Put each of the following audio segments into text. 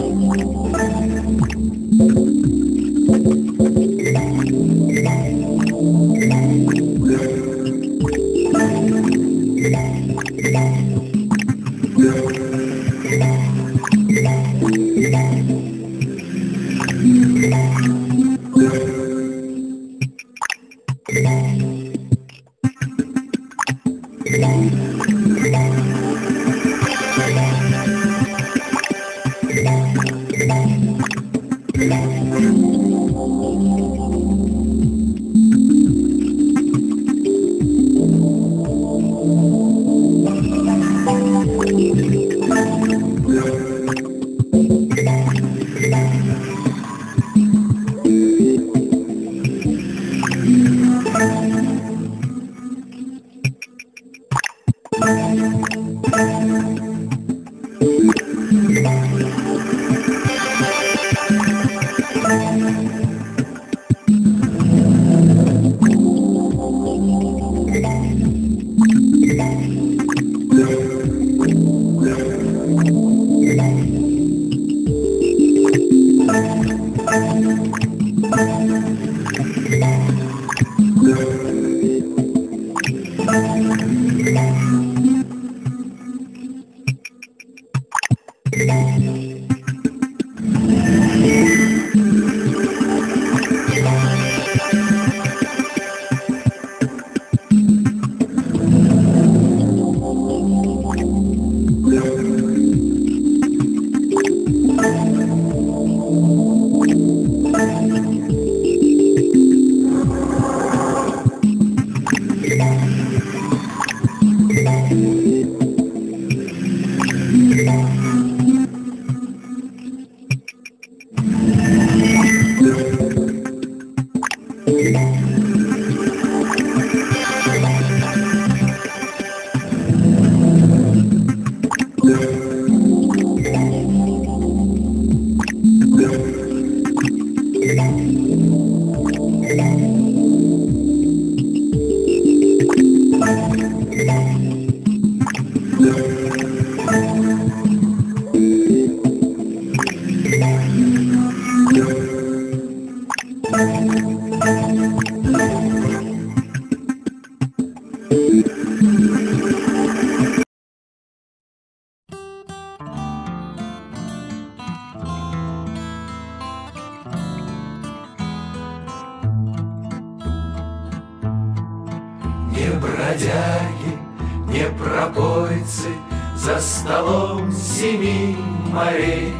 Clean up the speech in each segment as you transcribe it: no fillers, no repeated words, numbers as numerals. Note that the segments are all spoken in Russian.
Не бродяги, не пропойцы за столом семи морей.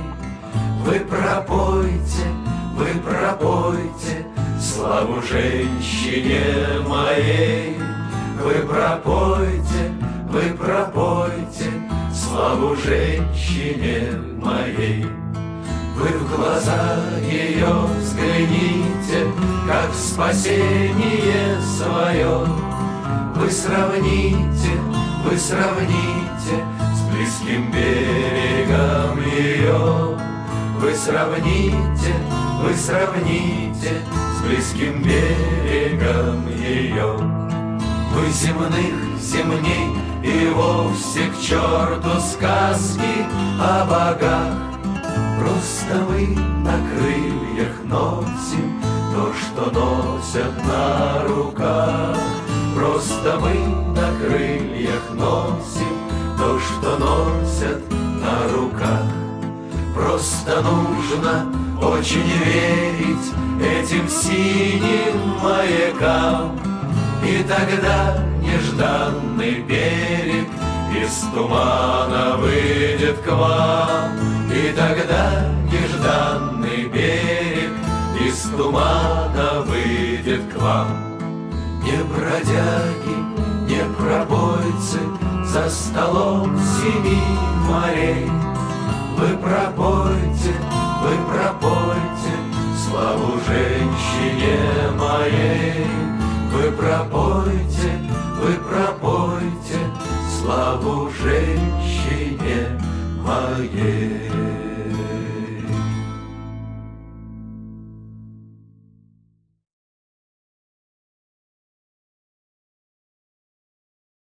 Вы пропойте славу женщине моей. Вы пропойте славу женщине моей. Вы в глаза ее взгляните, как в спасение свое. Вы сравните с близким берегом ее. Вы сравните с близким берегом ее. Вы земней и вовсе к черту сказки о богах. Просто мы на крыльях носим то, что носят на руках. Просто мы на крыльях носим то, что носят на руках. Просто нужно очень верить этим синим маякам, и тогда нежданный берег из тумана выйдет к вам. И тогда нежданный берег из тумана выйдет к вам. Не бродяги, не пробойцы за столом семи морей. Вы пропойте славу женщине моей. Вы пропойте славу женщине моей.